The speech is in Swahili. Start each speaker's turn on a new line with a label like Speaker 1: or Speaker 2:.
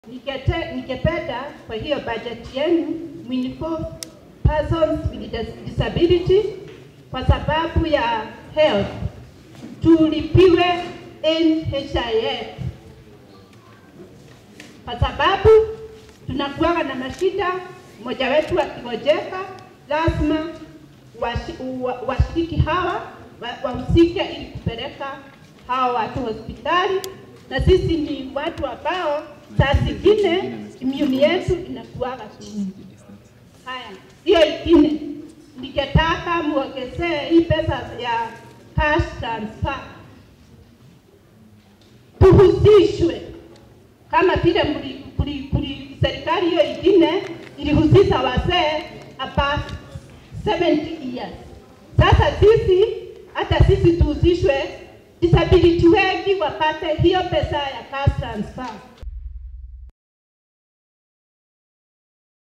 Speaker 1: Nikipenda kwa hiyo budget yenu meaningful persons with disability kwa sababu ya health tulipiwe NHIF kwa sababu tunakuwa na mashida, mmoja wetu akigojeka lazima washiriki hawa wahusike ili kupeleka hawa watu hospitali, na sisi ni watu ambao saa zingine immune yetu inakuwa chini. Haya, hiyo ingine nikitaka muongezee hii pesa ya cash transfer tuhusishwe kama vile serikali hiyo ingine ilihusisha wazee above 70 years. Sasa sisi hata sisi tuhusishwe, disability wengi wapate hiyo pesa ya cash transfer.